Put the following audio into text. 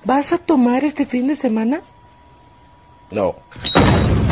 ¿Vas a tomar este fin de semana? No.